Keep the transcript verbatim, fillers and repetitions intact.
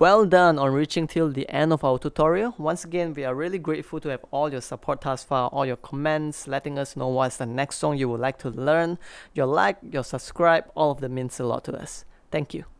well done on reaching till the end of our tutorial. Once again, we are really grateful to have all your support thus far, all your comments, letting us know what's the next song you would like to learn. Your like, your subscribe, all of them means a lot to us. Thank you.